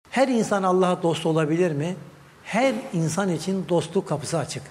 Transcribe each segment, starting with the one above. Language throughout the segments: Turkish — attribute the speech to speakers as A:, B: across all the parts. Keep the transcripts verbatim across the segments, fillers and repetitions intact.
A: Her insan Allah'a dost olabilir mi? Her insan için dostluk kapısı açık.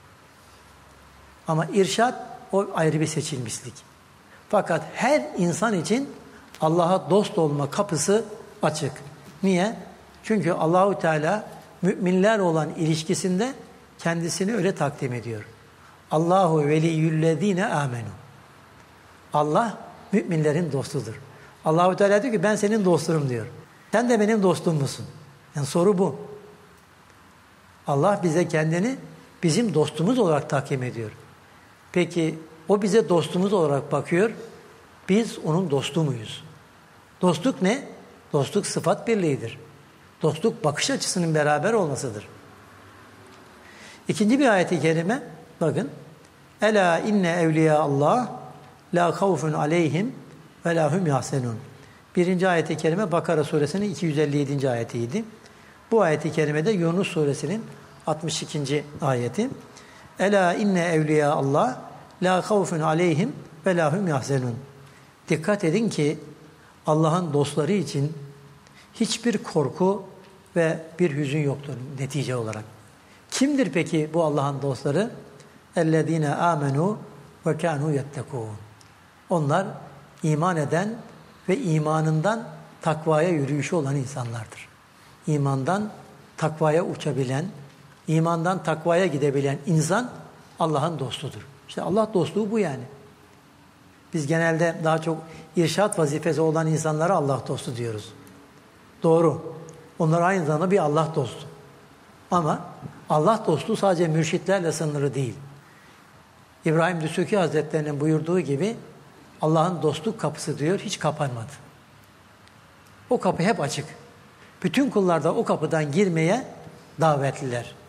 A: Ama irşad o ayrı bir seçilmişlik. Fakat her insan için Allah'a dost olma kapısı açık. Niye? Çünkü Allahu Teala müminler olan ilişkisinde kendisini öyle takdim ediyor. Allahu veliyyüllezine amenu. Allah müminlerin dostudur. Allahu Teala diyor ki ben senin dostunum diyor. Sen de benim dostum musun? Yani soru bu. Allah bize kendini bizim dostumuz olarak takdim ediyor. Peki o bize dostumuz olarak bakıyor. Biz onun dostu muyuz? Dostluk ne? Dostluk sıfat birliğidir. Dostluk bakış açısının beraber olmasıdır. İkinci bir ayet-i kerime bakın. Ela inne evliya Allah la havfun aleyhim ve la hum yahsenun. Birinci ayet-i kerime Bakara suresinin iki yüz elli yedinci ayetiydi. Bu ayet-i kerimede Yunus suresinin altmış ikinci ayeti. Ela inne evliya Allah la havfun aleyhim ve la hum yahsenun. Dikkat edin ki Allah'ın dostları için hiçbir korku ve bir hüzün yoktur netice olarak. Kimdir peki bu Allah'ın dostları? اَلَّذ۪ينَ آمَنُوا وَكَانُوا يَتَّقُونَ. Onlar iman eden ve imanından takvaya yürüyüşü olan insanlardır. İmandan takvaya uçabilen, imandan takvaya gidebilen insan Allah'ın dostudur. İşte Allah dostluğu bu yani. Biz genelde daha çok irşat vazifesi olan insanlara Allah dostu diyoruz. Doğru. Onlar aynı zamanda bir Allah dostu. Ama Allah dostu sadece mürşitlerle sınırlı değil. İbrahim Düsuki Hazretleri'nin buyurduğu gibi Allah'ın dostluk kapısı diyor hiç kapanmadı. O kapı hep açık. Bütün kullar da o kapıdan girmeye davetliler.